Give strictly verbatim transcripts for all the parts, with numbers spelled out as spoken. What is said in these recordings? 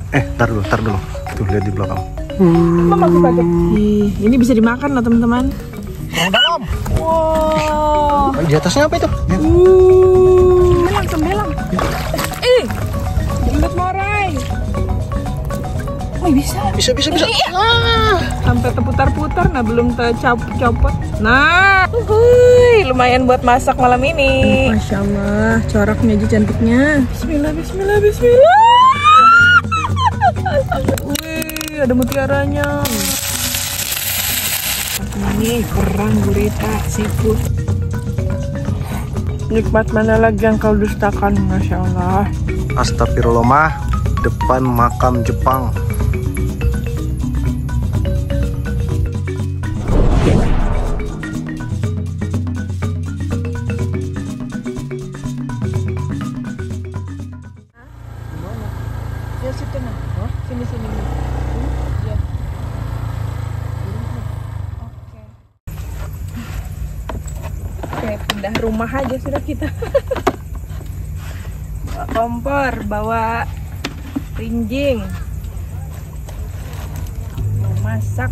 Eh, tar dulu, tar dulu. Tuh, lihat di belakang. Mama aku kaget. Ih, ini bisa dimakan loh teman-teman. Kurang dalam. Wow. Di atasnya apa itu? Ya. Uh, belang, sembelang. Eh, jembut morai. Oh, bisa. Bisa, bisa, bisa. Ah. Sampai terputar-putar, nah belum tercopot. Nah, uhuy, lumayan buat masak malam ini. Masya Allah, coraknya aja cantiknya. Bismillah, bismillah, bismillah. Wih, ada mutiaranya. Ini kerang gurita seafood. Nikmat mana lagi yang kau dustakan, Masya Allah. Astagfirullah, mah. Depan makam Jepang. Ya situ nah, oh, sini sini. Hmm? Ya. Oke. Oke, pindah rumah aja sudah kita. Bawa kompor, bawa rinjing. Mau masak.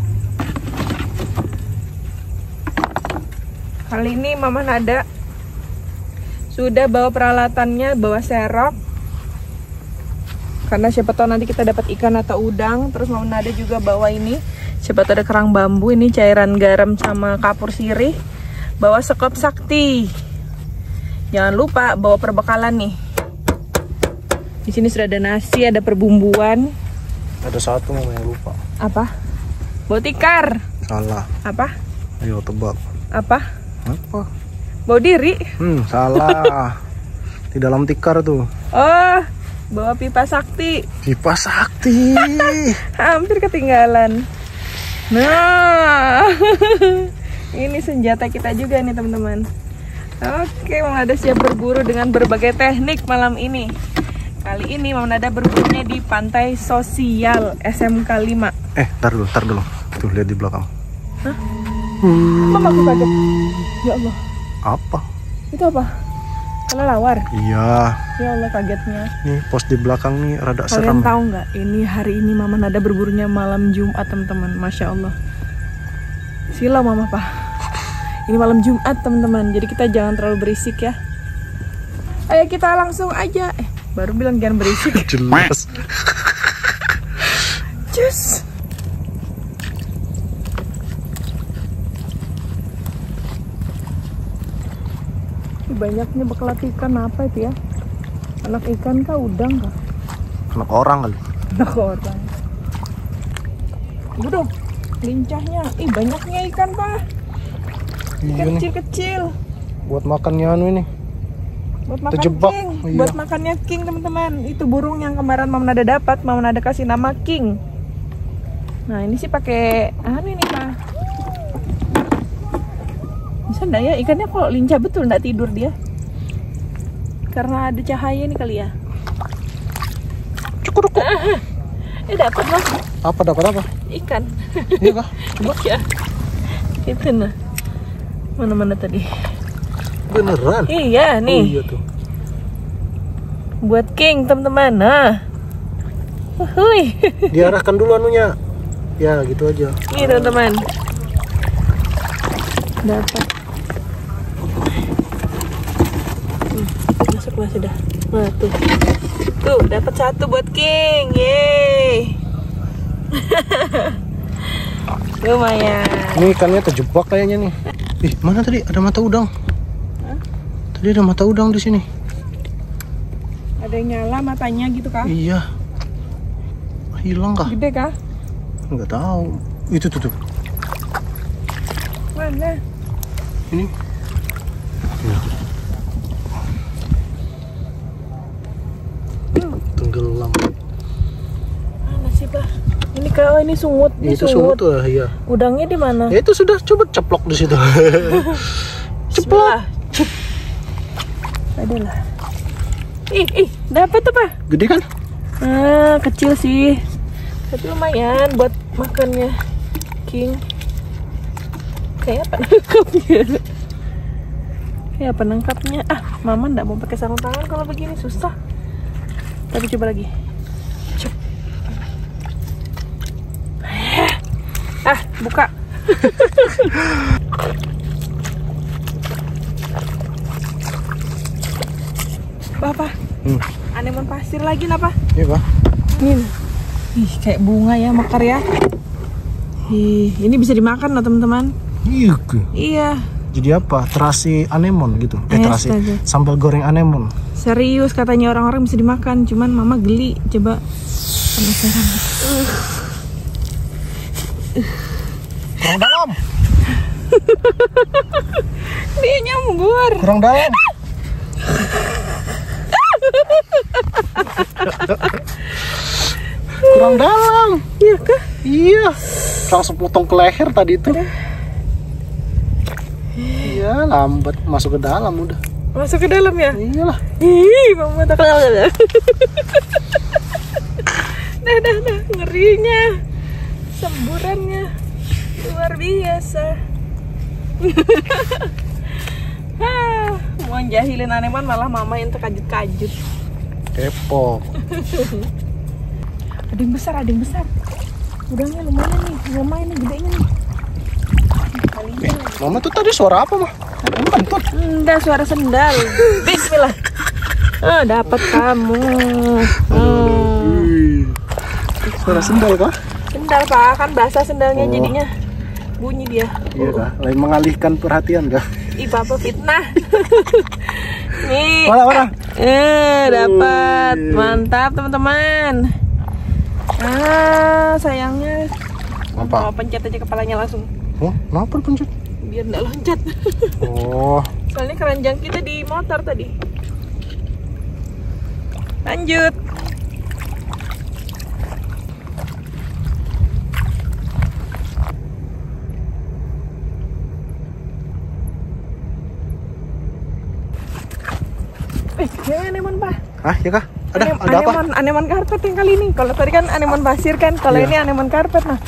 Kali ini Mama Nada sudah bawa peralatannya, bawa serok. Karena siapa tahu nanti kita dapat ikan atau udang. Terus Mama Nada juga bawa ini, siapa tahu ada kerang bambu, ini cairan garam sama kapur sirih. Bawa sekop sakti. Jangan lupa bawa perbekalan nih. Di sini sudah ada nasi, ada perbumbuan. Ada satu Mama yang lupa. Apa? Bawa tikar. Salah. Apa? Ayo tebak. Apa? Apa? Bawa diri. Hmm, salah. Di dalam tikar tuh. Oh, bawa pipa sakti. Pipa sakti. Hampir ketinggalan. Nah, ini senjata kita juga nih teman-teman. Oke, Mama Nada siap berburu dengan berbagai teknik malam ini. Kali ini Mama Nada berburunya di Pantai Sosial S M K lima. Eh, tar dulu, tar dulu. Tuh, lihat di belakang. Hah? Mama aku kaget. Ya Allah. Apa? Itu apa? Kelelawar. Iya. Ya Allah, kagetnya. Nih, pos di belakang nih rada Kalian serem. tahu nggak? Ini hari ini Mama Nada berburunya malam Jumat teman-teman. Masya Allah. Silau Mama Pak. Ini malam Jumat teman-teman. Jadi kita jangan terlalu berisik ya. Ayo kita langsung aja. Eh, baru bilang jangan berisik. Jelas. Cus. Banyaknya bekelat ikan apa itu ya? Anak ikan kah, udang kah? Anak orang kali. Anak orang. Udah, lincahnya. Ih, banyaknya ikan Pak. Iya nih. Kecil-kecil. Buat makannya anu ini. Buat makan Terjebak. king. Iya. Buat makannya king teman-teman. Itu burung yang kemarin Mama Nada dapat. Mama Nada kasih nama king. Nah ini sih pakai anu ini Pak. Bisa enggak ya ikannya kalau lincah betul enggak tidur dia? Karena ada cahaya nih kali ya. Cukup. Ah, eh dapat lah Apa dapat apa? ikan. Iya kah? Coba. Ya. Itu nah. Mana-mana tadi? Beneran? Iya nih. Oh, iya tuh. Buat king teman-teman. Nah. Hui. Diarahkan dulu anunya. Ya, gitu aja. Nih teman-teman. Dapat. Hmm, masuklah sudah. Nah, tuh. Tuh, dapat satu buat king. Yeay. Lumayan. Ini ikannya terjebak kayaknya nih. Ih, mana tadi ada mata udang? Hah? Tadi ada mata udang di sini. Ada yang nyala matanya gitu kah? Iya. Hilang kah? Gede kah? Enggak tahu. Itu tuh tuh. Mana? Ini. Ya. Tenggelam. Mana sih, Pak? Ini kau ini sungut, ini Itu sungut tuh, ya. Udangnya di mana? Ya itu sudah, coba ceplok di situ. Ceplok. Cep. Adalah. Ih, ih, dapat tuh, Pak. Gede kan? Ah, kecil sih. Tapi lumayan buat makannya king. Kayak apa nangkapnya? Kayak apa nangkapnya? Ah, Mama nggak mau pakai sarung tangan kalau begini susah. Tapi coba lagi. Cep. Ah, buka. Bapak, Hmm. anemon pasir lagi napa? Iya, Pak. Nih, ih kayak bunga ya mekar ya. Ih, ini bisa dimakan loh teman-teman. Iya. Iya, Jadi apa? Terasi anemon gitu. Eh, terasi Astaga. sambal goreng anemon. serius katanya orang-orang bisa dimakan. Cuman mama geli. Coba penasaran. Uh. Kurang dalam. Dia nyambur. Kurang dalam. Kurang dalam. Iya kah? Iya. Langsung potong ke leher tadi itu. Iya, lambat masuk ke dalam udah. Masuk ke dalam ya? Iyalah. Ih, mama tak kenal. Dah, dah, dah. Ngerinya. Semburannya. Luar biasa. Hah, mau jahilin anemon malah mama yang terkajut-kajut. Kepo. Ada yang besar, ada yang besar. Udangnya lumayan nih, lumayan nih gedenya nih. Eh, Mama tuh tadi suara apa, Mah? Kentut. Enggak, suara sendal. Bismillah. Ah, dapat kamu. Hmm. Suara sendal kah? Sendal Pak, kan basah sendalnya jadinya. Bunyi dia. Iya kah? Lain mengalihkan perhatian kah? Ih, Papa fitnah. Nih. Mana, mana? Eh, dapat. Mantap, teman-teman. Ah, sayangnya. Apa? Mau pencet aja kepalanya langsung. Oh, kenapa pencet? Biar enggak loncat. Oh, Soalnya keranjang kita di motor tadi. Lanjut. Eh, ini anemon Pak. ah ya kah? Ada, Anem- ada apa? anemon, anemon karpet yang kali ini. Kalau tadi kan anemon pasir kan, kalau Iya. ini anemon karpet nah.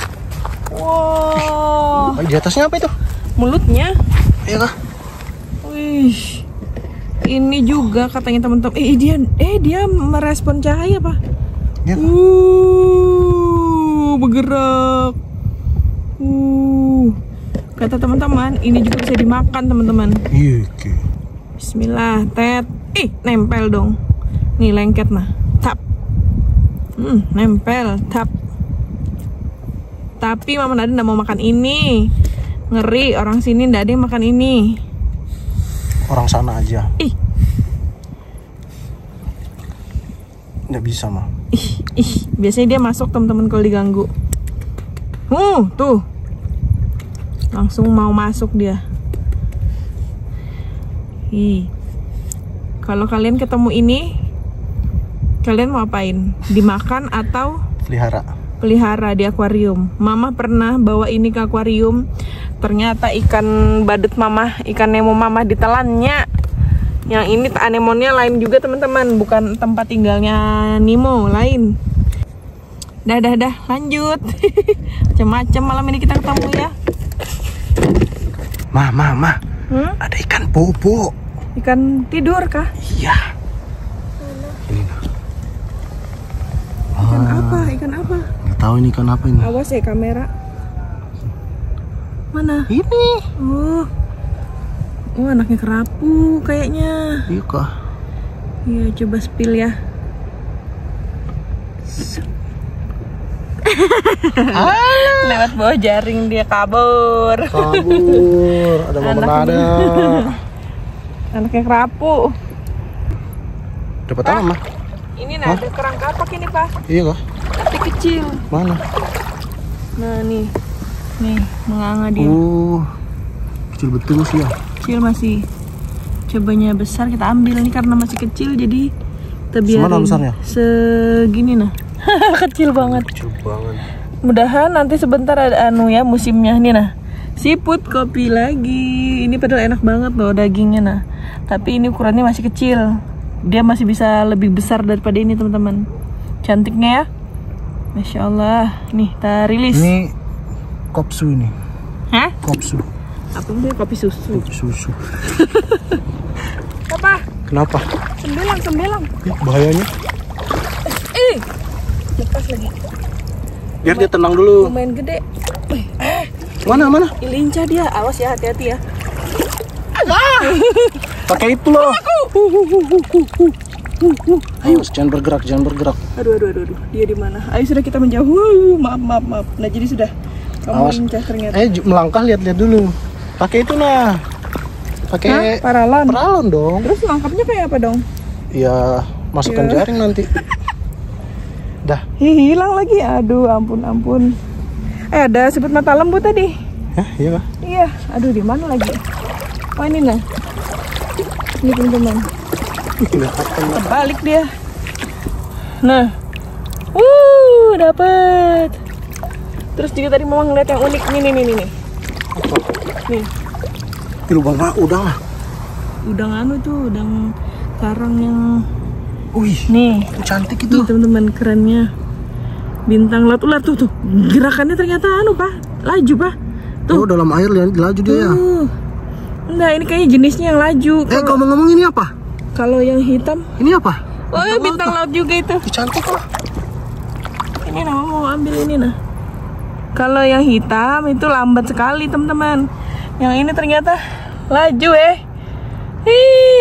Wow, Oh, di atasnya apa itu? mulutnya. Iya kah? Wih, ini juga katanya teman-teman. Eh dia, eh dia merespon cahaya Pak. Iya kah? Uh, bergerak. Uh, kata teman-teman, ini juga bisa dimakan teman-teman. Iya, oke. Bismillah, tet. Ih, nempel dong. Nih lengket nah. Tap. Hmm, nempel, tap. Tapi Mama Nada nggak mau makan ini. Ngeri, orang sini nggak ada yang makan ini. Orang sana aja. Ih, Nggak bisa, Mah. ih, ih. Biasanya dia masuk teman-teman kalau diganggu. Uh, tuh. Langsung mau masuk dia. Ih. Kalau kalian ketemu ini, kalian mau apain? Dimakan atau Pelihara. pelihara di akuarium? Mama pernah bawa ini ke akuarium. Ternyata ikan badut Mama, ikan Nemo Mama ditelannya. Yang ini anemonnya lain juga teman-teman, bukan tempat tinggalnya Nemo, lain. Dah, dah, dah, lanjut. Macam-macam malam ini kita ketemu ya. Mah, mah, mah. Hmm? Ada ikan bobo. Ikan tidur kah? Iya. Ini nah. Ikan Ah, apa? Ikan apa? nggak tahu ini ikan apa ini. Awas ya kamera. Mana? Ini. Oh. Oh, anaknya kerapu kayaknya. Iya kah? Iya, coba spill ya. Lewat bawah jaring dia kabur. Kabur. Ada Mama Nada. Anaknya kerapu. Dapat apa, Mah? Ini nah, ada kerang kapak ini, Pak. Iya kah? Tapi kecil. Mana? Nah, nih. Nih, menganga dia. Oh, kecil betul sih ya. Kecil masih. Cobanya besar kita ambil nih karena masih kecil jadi kita biarin. Semana besarnya? Segini nah. Kecil banget. Kecil banget. Mudahan nanti sebentar ada anu ya musimnya nih nah. Siput kopi lagi. Ini padahal enak banget loh dagingnya nah. Tapi ini ukurannya masih kecil. Dia masih bisa lebih besar daripada ini teman-teman. Cantiknya ya. Masya Allah. Nih kita rilis. Ini kopsu ini. Hah? Kopsu. Apa itu kopi susu? Kopi susu. Apa? Kenapa? Sembilang, sembilang. Ih, bahayanya. Eh, lepas lagi. Biar dia tenang dulu. Lumayan gede. Wih, Mana mana? Ih, lincah dia, awas ya, hati-hati ya. Pakai itu loh. Ayo, jangan bergerak, jangan bergerak. Aduh, aduh, aduh, aduh. Dia di mana? Ayo sudah kita menjauh. Wuh, maaf, maaf, maaf. Nah jadi sudah. Kamu Awas. lincah ternyata. Eh, ju- melangkah lihat-lihat dulu. Pakai itu nah. Pakai Hah? Paralon. paralon dong. Terus nangkapnya kayak apa dong? Ya, masukkan Ya. jaring nanti. Dah. Hi, hilang lagi. Aduh, ampun, ampun. Eh, ada siput mata lembu tadi. Hah, iya kah? Iya. Aduh, di mana lagi? Oh, ini nah. Ini teman-teman. Terbalik dia. Nah. Wuh, dapat. Terus juga tadi mama ngeliat yang unik. Nih, nih, nih, nih. nih. Nih. Di lubang ah, udang lah. Udang anu tuh, udang karang yang Wih, nih. itu cantik Nih itu. teman-teman, kerennya. Bintang laut ular tuh tuh. Gerakannya ternyata anu, Pak. Laju, Pak. Tuh, dalam air lihat laju dia ya. Tuh. Enggak, ini kayaknya jenisnya yang laju. Eh, ngomong-ngomong ini apa? Kalau yang hitam, Ini apa? oh ya bintang laut juga itu. Ih, cantik lah. Ini nah, mau ambil ini nah. Kalau yang hitam itu lambat sekali, teman-teman. Yang ini ternyata laju eh. Ih.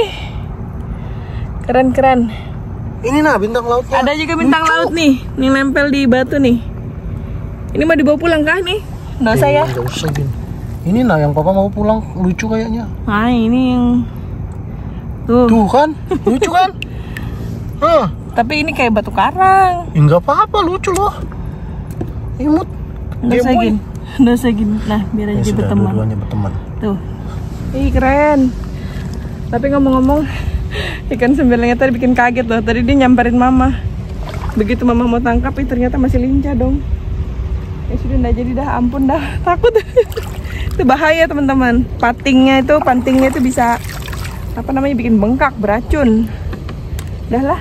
Keren-keren. Ini nah bintang lautnya. Ada juga bintang Lucu. laut nih, nih nempel di batu nih. Ini mau dibawa pulang kah nih? Nggak usah ya. Nggak usah Bin. Ini nah yang papa mau pulang, lucu kayaknya. Nah ini yang tuh. Tuh kan, lucu kan? Hah, Tapi ini kayak batu karang. ya nggak apa-apa, lucu loh. Imut. Nggak usah gini. Nggak usah gini. Nah biar aja Ya dia sudah, berteman. dua-duanya berteman. Tuh. Ih keren. Tapi ngomong-ngomong, ikan sembilangnya tadi bikin kaget loh. Tadi dia nyamperin mama. Begitu mama mau tangkap, ih ternyata masih lincah dong. Ya sudah, nggak jadi dah. Ampun dah, takut. Itu bahaya teman-teman. Patingnya itu, pantingnya itu bisa apa namanya, bikin bengkak, beracun. Dah lah.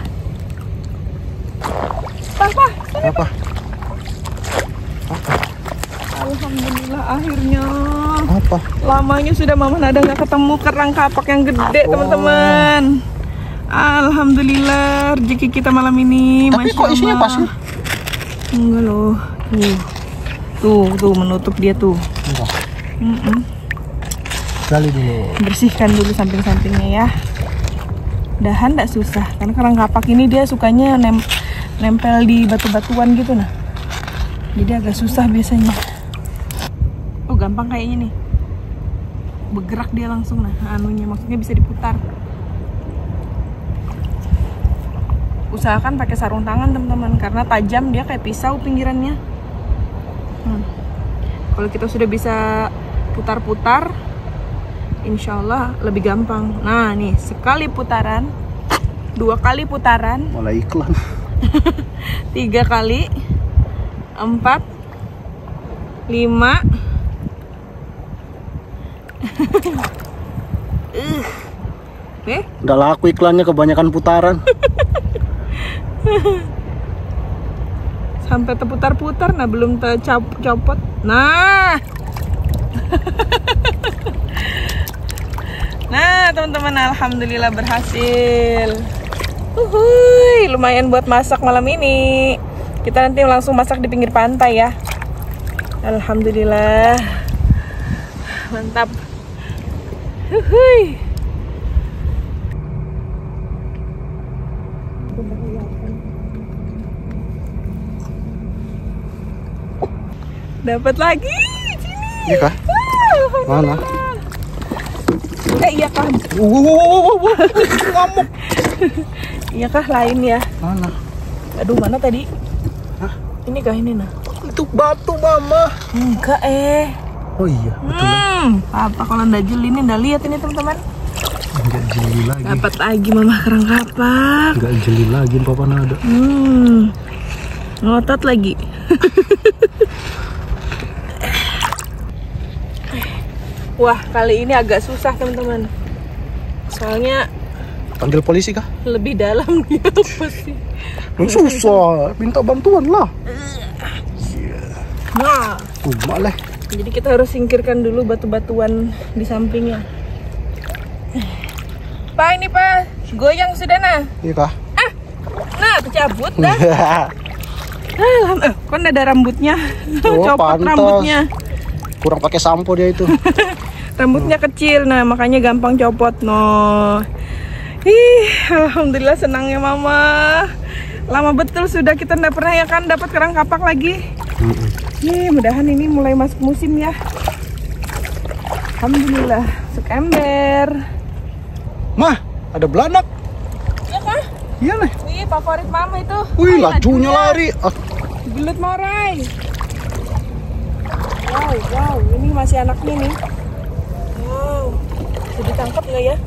Apa? Apa? Alhamdulillah akhirnya. Apa? Lamanya sudah mama Nada nggak ketemu kerang kapak yang gede, Oh. teman-teman. Alhamdulillah rezeki kita malam ini. Tapi Masya kok isinya Allah. pasir? Enggak loh. Tuh. Tuh, tuh menutup dia tuh. Enggak. Mm-mm. Gali dulu. Bersihkan dulu samping-sampingnya ya. Dahan nggak susah, karena kerang kapak ini dia sukanya nem nempel di batu-batuan gitu nah. Jadi agak susah biasanya. Oh gampang kayaknya nih. Bergerak dia langsung nah, anunya maksudnya bisa diputar. Usahakan pakai sarung tangan teman-teman, karena tajam dia kayak pisau pinggirannya. Hmm. Kalau kita sudah bisa putar-putar, insya Allah lebih gampang. Nah nih, sekali putaran, dua kali putaran, Malah iklan. tiga kali, empat, lima. uh. Eh, Udah laku iklannya, kebanyakan putaran. sampai terputar-putar, nah belum tercopot. Nah, nah teman-teman, alhamdulillah berhasil. Uhuy, lumayan buat masak malam ini. Kita nanti langsung masak di pinggir pantai ya. Alhamdulillah, mantap. Uhuy. Dapat lagi sini. Iya kah? Wah, Mana? Eh iya kah? Wow, ngamuk. Iya kah lain ya? Mana? Aduh mana tadi? Hah? Ini kah ini nah? Itu batu mama. Enggak eh. Oh iya, betul. Hmm, apa kalau ndak jeli ini ndak lihat ini teman-teman? Enggak jeli lagi. Dapat lagi mama kerang kapak. Enggak jeli lagi papa Nada. Hmm, ngotot lagi. Wah kali ini agak susah teman-teman. Soalnya Panggil polisi kah? lebih dalam dia pasti. Susah, minta bantuan lah. Nah, Cuma lah. jadi kita harus singkirkan dulu batu-batuan di sampingnya. Pak ini pak, goyang sudah nah. Iya kah? Ah, nah kecabut dah. Alam, eh, kok ada rambutnya? Oh, Copot pantas. rambutnya. kurang pakai sampo dia itu. Rambutnya kecil, nah makanya gampang copot. No. Ih, alhamdulillah senangnya mama. Lama betul sudah kita nggak pernah ya kan dapat kerang kapak lagi. Mm-mm. Nih, mudahan ini mulai masuk musim ya. Alhamdulillah, masuk ember. Mah, ada belanak. Iya kah? Iya nih. Wih, favorit mama itu. Wih, Ay, lajunya lari. Ah. Belut morai. Wow, wow, ini masih anaknya nih. Wow, bisa ditangkap nggak ya?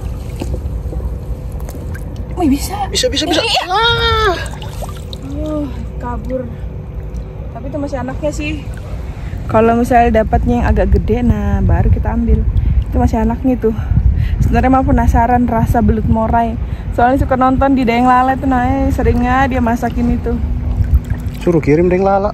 Wih, bisa. Bisa, bisa, bisa. Iya. Ah. Uh, kabur. Tapi itu masih anaknya sih. Kalau misalnya dapatnya yang agak gede, nah baru kita ambil. Itu masih anaknya tuh. Sebenarnya mah penasaran rasa belut morai. Soalnya suka nonton di Dayang Lala tuh, nah eh, seringnya dia masakin itu. Suruh kirim Dayang Lala.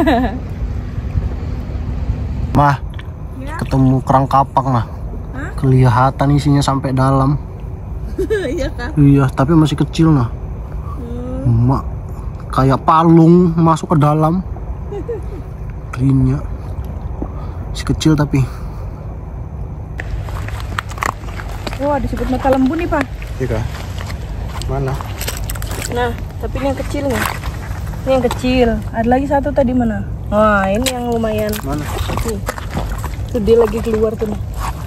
Mah, Ya? ketemu kerang kapak mah. Hah? Kelihatan isinya sampai dalam. Iya kah? Iya, tapi masih kecil nah. Hmm. Mak, kayak palung masuk ke dalam. Rinnya. Masih kecil tapi. Wah, disebut mata lembu nih, Pak. Iya kah? Mana? Nah, tapi ini yang kecil nih. Ini yang kecil. Ada lagi satu tadi mana? Wah, ini yang lumayan. Mana? Nih. Tuh dia lagi keluar tuh.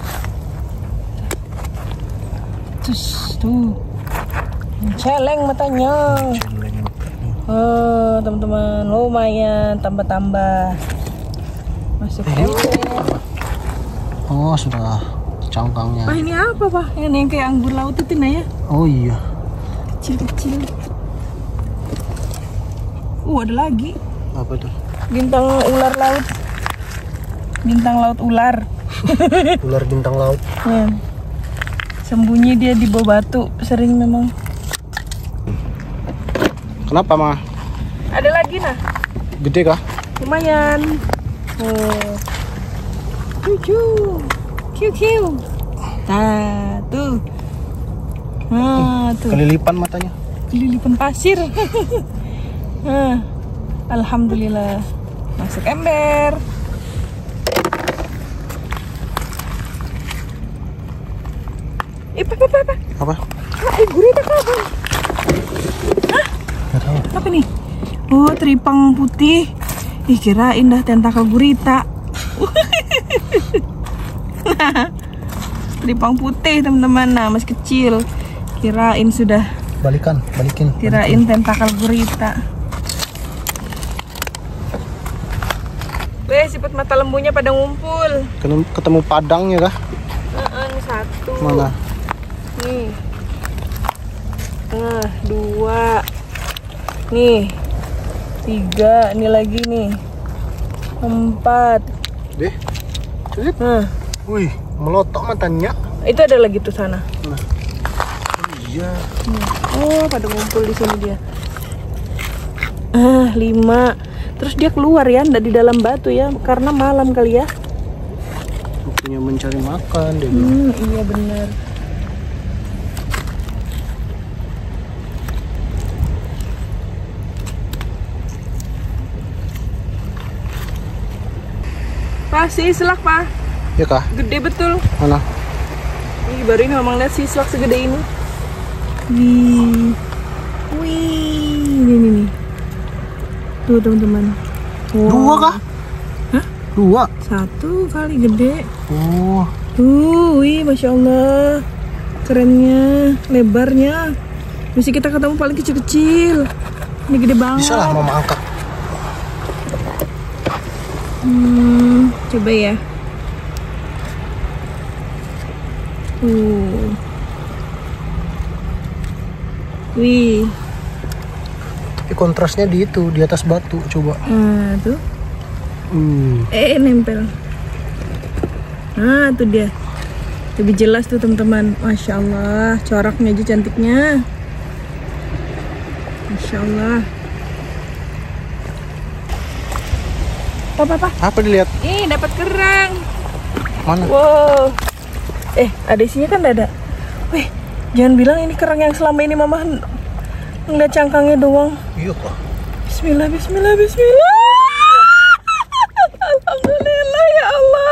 Terus tuh. Celeng matanya. Oh, teman-teman, lumayan tambah-tambah. Masuk ember. Oh, sudah cangkangnya. Pak, ini apa, Pak? Yang, yang kayak anggur laut itu nah ya? Oh iya. Kecil-kecil. Uh, ada lagi. Apa itu? Bintang ular laut. Bintang laut ular. Ular bintang laut. Ya. Sembunyi dia di bawah batu. Sering memang. Kenapa mah? Ada lagi nah. Gede kah? Lumayan. Oh. Cucu. Kiu kiu. Nah, tuh. Nah, tuh. Kelilipan matanya. Kelilipan pasir. Nah, alhamdulillah. Masuk ember. Eh, apa, apa, apa? Apa? Ah, eh, gurita apa? Hah? Nggak tahu. Apa nih? Oh, teripang putih. Ih, kirain dah tentakel gurita. Teripang putih, teman-teman. Nah, masih kecil. Kirain sudah. Balikan, balikin. Kirain tentakel gurita. Weh, siput mata lembunya pada ngumpul. Ketemu, ketemu padangnya kah? Heeh, ini satu. Mana? Nih. Nah, dua. Nih. Tiga, ini lagi nih. Empat. Deh. Cip. Nah, Wih, melotok matanya. itu ada lagi tuh sana. Nah. Iya. Oh, pada ngumpul di sini dia. Ah, lima. Terus dia keluar ya, ndak di dalam batu ya, karena malam kali ya. Waktunya mencari makan dia bilang. Hmm, iya benar. Pak, sislak, Pak. Iya kah? Gede betul. Mana? Ih, baru ini Mamang lihat sislak segede ini. Wih. Wih, ini nih, nih. Tuh, teman-teman. Wow. Dua kah? Hah? Dua. Satu kali gede. Oh. Tuh, wih, masya Allah, kerennya, lebarnya. Mesti kita ketemu paling kecil-kecil. Ini gede banget. Bisa lah mama angkat. Hmm, coba ya. Tuh. Wih. Tapi kontrasnya di itu, di atas batu. Coba. Nah, tuh. Hmm. Eh, nempel. Nah, tuh dia. Lebih jelas tuh, teman-teman. Masya Allah, coraknya aja cantiknya. Masya Allah. Apa, apa? Apa dilihat? Ih, dapat kerang. Mana? Wow. Eh, ada isinya kan ada. Wih, jangan bilang ini kerang yang selama ini mama ngeliat cangkangnya doang. Iya kok. Bismillah, bismillah, bismillah. Alhamdulillah ya Allah.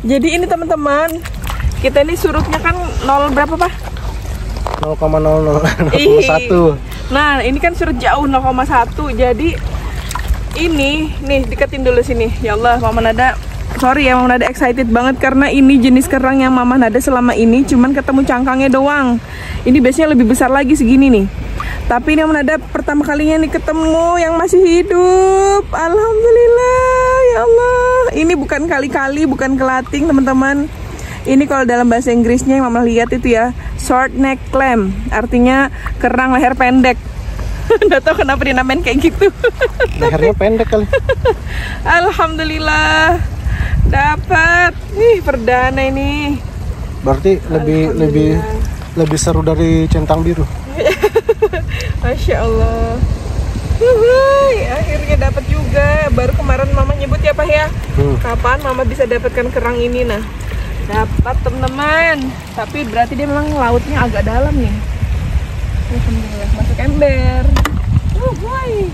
Jadi ini teman-teman, kita ini surutnya kan nol berapa Pak? nol koma nol nol satu. Nah ini kan surut jauh nol koma satu. Jadi ini nih deketin dulu sini. Ya Allah, Mama Nada, sorry ya Mama Nada excited banget karena ini jenis kerang yang Mama Nada selama ini cuman ketemu cangkangnya doang. Ini biasanya lebih besar lagi segini nih. Tapi ini Mama Nada pertama kalinya nih ketemu yang masih hidup. Alhamdulillah, ya Allah. Ini bukan kali-kali, bukan kelating teman-teman. Ini kalau dalam bahasa Inggrisnya yang Mama lihat itu ya, short neck clam, artinya kerang leher pendek. Nggak tahu kenapa dinamain kayak gitu. Lehernya pendek kali. Alhamdulillah dapat nih perdana ini. Berarti lebih lebih lebih seru dari centang biru. Masya Allah. Uhuy, akhirnya dapat juga. Baru kemarin Mama nyebut ya Pak ya. Hmm. Kapan Mama bisa dapatkan kerang ini? Nah, dapat teman-teman. Tapi berarti dia memang lautnya agak dalam nih. Alhamdulillah masuk ember. Uhuy.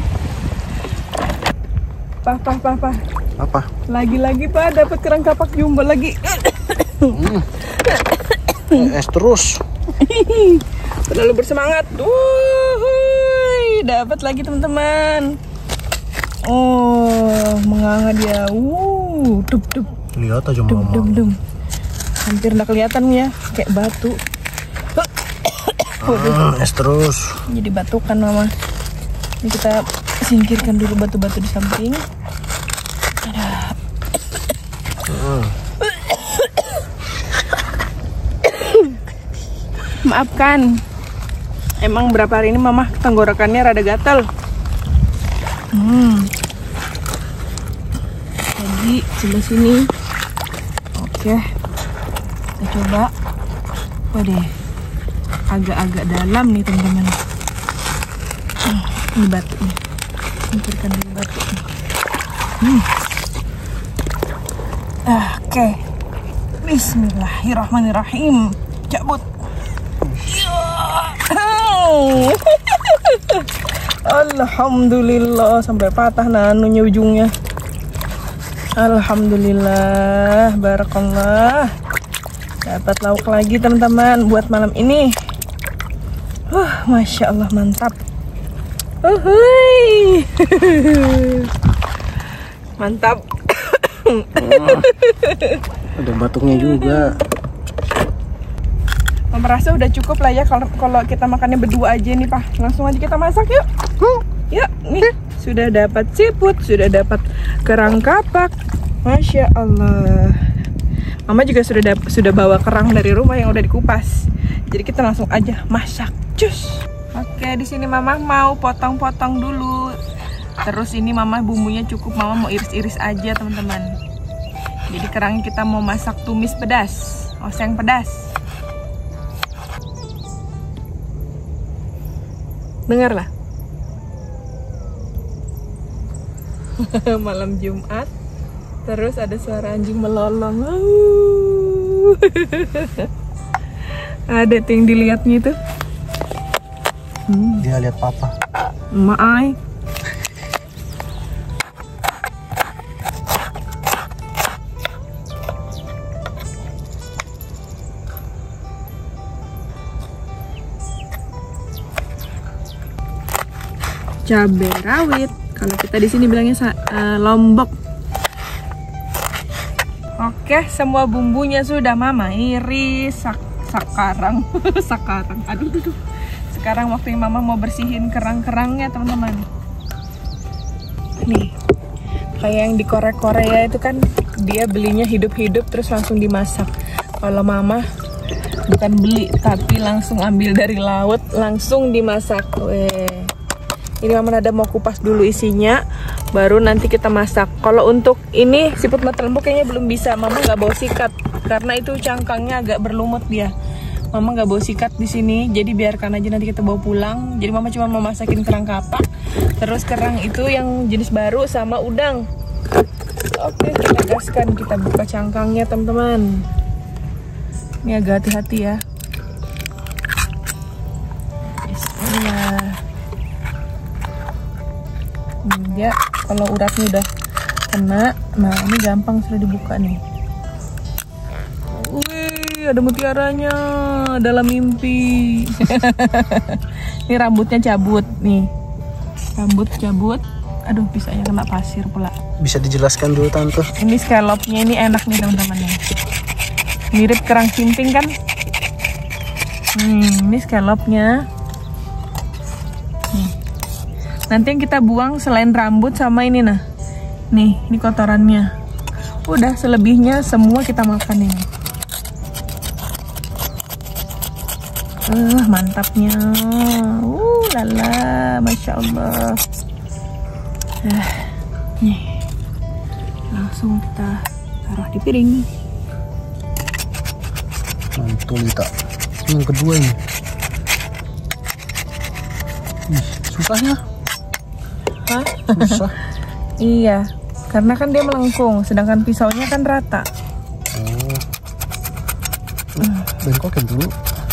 Pah, pah, pah, pah. Apa? Lagi-lagi Pak dapat kerang kapak jumbo lagi. Hmm. Es terus. Terlalu bersemangat. Uhuy. Dapat lagi teman-teman. Oh, menganga dia. Uh, dup dup. Lihat aja Dum, Mama. dum, dum. Hampir nggak kelihatan ya, kayak batu. Ah, es terus. Jadi batukan Mama. Ini kita singkirkan dulu batu-batu di samping. Ada. Hmm. Maafkan. Emang berapa hari ini Mama tenggorokannya rada gatal. Hmm. Jadi sebelah sini. Oke. Kita coba. Waduh. Agak-agak dalam nih teman-teman. Hmm, ini batu nih. Singkirkan dulu batu. Hmm. Oke. Bismillahirrahmanirrahim. Cabut. Alhamdulillah sampai patah nanunya ujungnya. Alhamdulillah, barakallah. Dapat lauk lagi teman-teman buat malam ini. Uh, Masya Allah mantap. Uhuy. Mantap. Oh, ada batuknya juga. Merasa udah cukup lah ya kalau kalau kita makannya berdua aja nih Pak. Langsung aja kita masak yuk. Yuk, nih sudah dapat siput, sudah dapat kerang kapak. Masya Allah. Mama juga sudah sudah bawa kerang dari rumah yang udah dikupas. Jadi kita langsung aja masak. Cus. Oke, di sini Mama mau potong-potong dulu. Terus ini Mama bumbunya cukup, Mama mau iris-iris aja teman-teman. Jadi kerang kita mau masak tumis pedas, oseng pedas. Dengarlah. Malam Jumat. Terus ada suara anjing melolong. Ada tuh yang dilihatnya itu. Hmm. Dia lihat papa. Maai. Cabai rawit, kalau kita di sini bilangnya uh, lombok. Oke, semua bumbunya sudah Mama iris. Sak sakarang, sakarang. Aduh, duh, duh. Sekarang waktunya Mama mau bersihin kerang-kerangnya teman-teman. Nih, kayak yang di Korea-Korea itu kan dia belinya hidup-hidup terus langsung dimasak. Kalau Mama bukan beli tapi langsung ambil dari laut langsung dimasak. Weh. Ini Mama Nada mau kupas dulu isinya, baru nanti kita masak. Kalau untuk ini siput mata lembu kayaknya belum bisa. Mama nggak bawa sikat karena itu cangkangnya agak berlumut dia. Mama nggak bawa sikat di sini, jadi biarkan aja nanti kita bawa pulang. Jadi Mama cuma mau masakin kerang kapak, terus kerang itu yang jenis baru sama udang. Oke, kita gaskan, kita buka cangkangnya teman-teman. Ini agak hati-hati ya. Bismillah. Ya, kalau uratnya udah kena, nah ini gampang sudah dibuka nih. Wih, ada mutiaranya dalam mimpi. Ini rambutnya cabut nih. Rambut cabut. Aduh, pisahnya kena pasir pula. Bisa dijelaskan dulu tante? Ini scallopnya ini enak nih teman-teman ya. Mirip kerang simping kan? Hmm, ini scallopnya. Nih. Nanti yang kita buang selain rambut sama ini nah. Nih, ini kotorannya. Udah, selebihnya semua kita makan ini. Uh, mantapnya. Uh, lala, masya Allah. Uh, nih, langsung kita taruh di piring. Mantul kita. Yang kedua ini. Ih, susahnya. Hah? Susah. Iya, karena kan dia melengkung, sedangkan pisaunya kan rata. Oh. Uh, bengkokin dulu.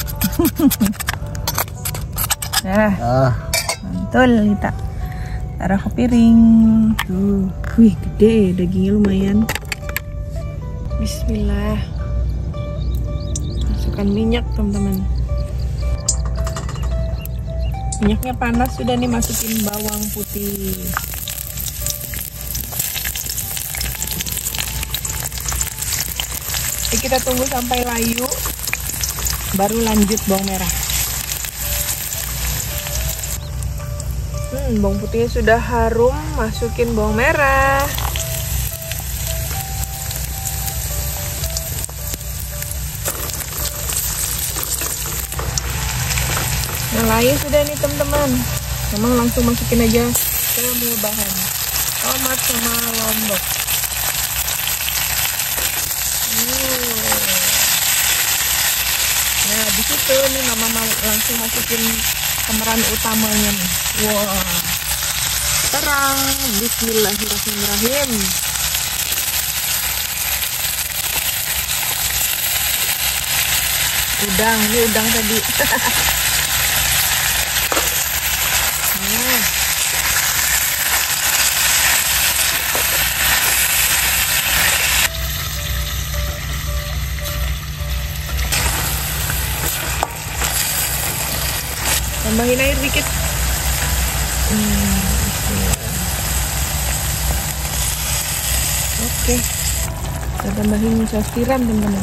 Nah, Ah, mantul kita. Taruh ke piring. Tuh, wih gede, dagingnya lumayan. Bismillah. Masukkan minyak teman-teman. Minyaknya panas sudah nih, masukin bawang putih. Jadi kita tunggu sampai layu, baru lanjut bawang merah. Hmm, bawang putihnya sudah harum, masukin bawang merah. Nah, layu sudah nih teman-teman. Memang langsung masukin aja semua bahan. Tomat sama lombok. Nah, di situ nih mama mau langsung masukin pemeran utamanya nih. Wah, terang. Bismillahirrahmanirrahim. Udang, ini udang tadi. Nah. Tambahin air dikit. Hmm, oke, kita tambahin saus tiram teman-teman.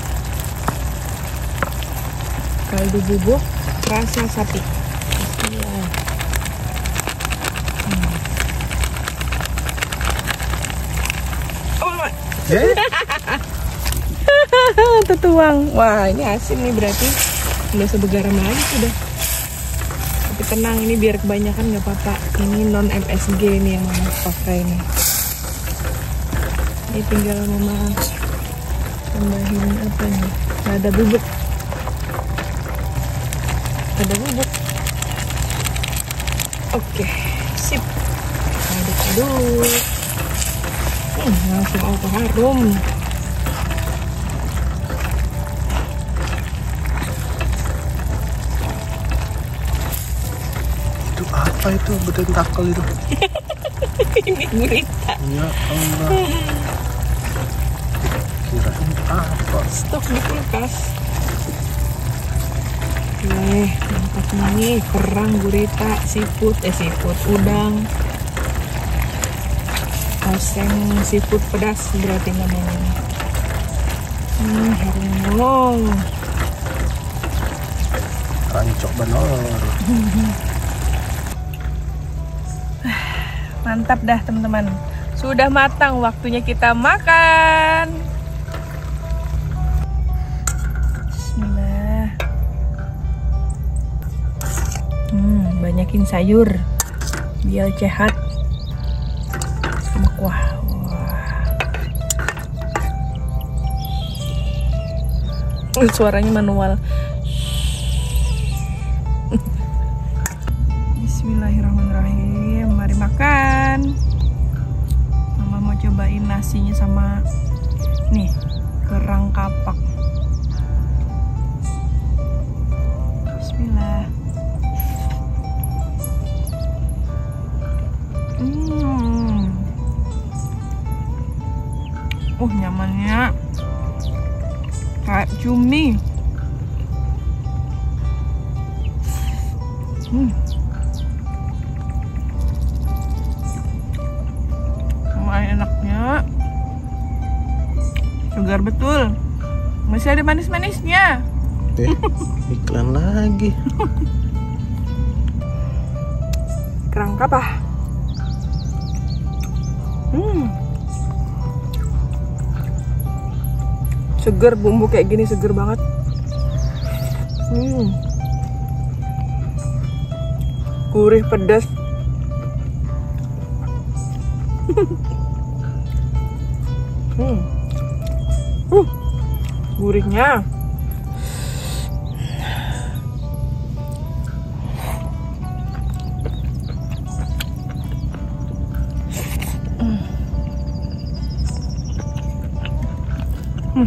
Kaldu bubuk rasa sapi. Bismillah. Hmm. Oh, yeah. Tertuang. Wah, ini asin nih berarti. Nggak usah bergaram lagi sudah. Tapi tenang, ini biar kebanyakan nggak apa-apa. Ini non M S G nih yang mama pakai nih. Ini tinggal mama tambahin apa nih? Ada bubuk. Ada bubuk. Oke, sip. Aduk-aduk. Hmm, langsung auto harum. Apa itu berdentakel itu? Ini gurita. Ya Allah. Kirain apa? Stok di kulkas. Oke, mantap nih. Kerang, gurita, seafood, eh seafood, udang. Oseng seafood pedas berarti namanya. Hmm, harum. Rancok bener. Mantap dah teman-teman. Sudah matang, waktunya kita makan. Bismillah. Hmm, banyakin sayur biar sehat. Sama kuah. Wah. Suaranya manual. Bismillahirrahmanirrahim. Mari makan. Mama mau cobain nasinya sama nih kerang kapak. Bismillah. Hmm. Uh, nyamannya kayak kayak cumi. Hmm. Lumayan enaknya. Segar betul. Masih ada manis-manisnya. Eh, iklan lagi. Kerangka apa? Hmm. Seger, bumbu kayak gini seger banget. Hmm. Gurih, pedas. hmm. Uh, gurihnya. Hmm. Hmm.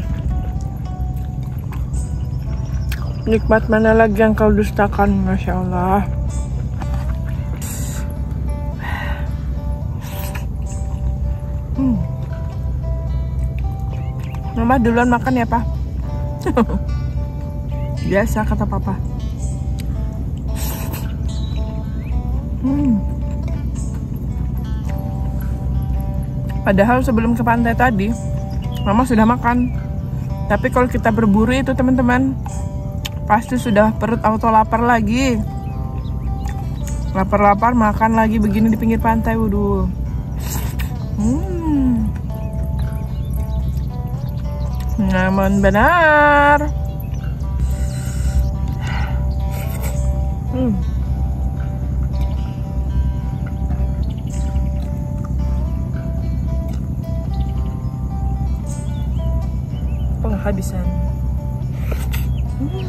Nikmat mana lagi yang kau dustakan, Masya Allah. Hmm. Mama duluan makan ya, Pak. Biasa kata Papa. Hmm. Padahal sebelum ke pantai tadi, Mama sudah makan. Tapi kalau kita berburu itu teman-teman, pasti sudah perut auto lapar lagi. Lapar-lapar makan lagi begini di pinggir pantai, waduh. Hmm. Nyaman benar. Hmm. Penghabisan. Hmm.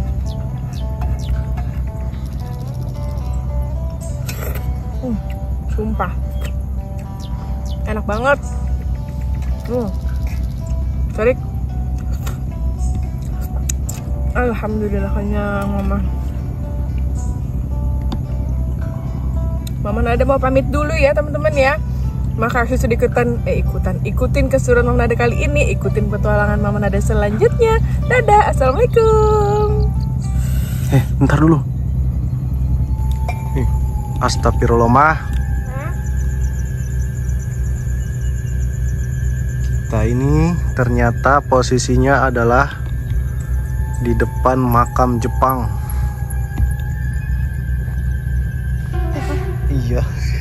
Hmm. Sumpah. Enak banget. Hmm. Tarik. Alhamdulillah kenyang, Mama. Mama Nada mau pamit dulu ya teman-teman ya. Makasih sudah ikutan, eh ikutan, ikutin keseruan Mama Nada kali ini. Ikutin petualangan Mama Nada selanjutnya. Dadah, assalamualaikum. Eh, bentar dulu. Nih, astagfirullah mah. Kita ini ternyata posisinya adalah di depan makam Jepang. Iya.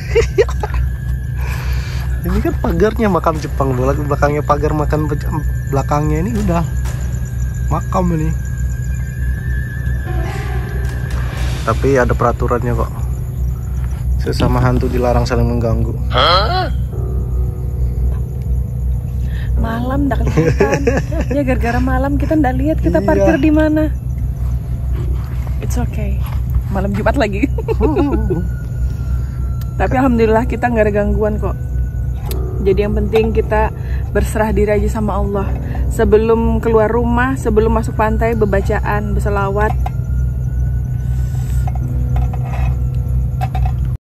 Ini kan pagarnya makam Jepang, belakangnya pagar makan belakangnya ini udah makam ini. Tapi ada peraturannya kok. Sesama hantu dilarang saling mengganggu. Hah? Malam ndak kelihatan. Ya gara-gara malam kita ndak lihat kita Iya. parkir di mana. It's okay. Malam Jumat lagi. Tapi alhamdulillah kita nggak ada gangguan kok. Jadi yang penting kita berserah diri aja sama Allah. Sebelum keluar rumah, sebelum masuk pantai, bebacaan, berselawat,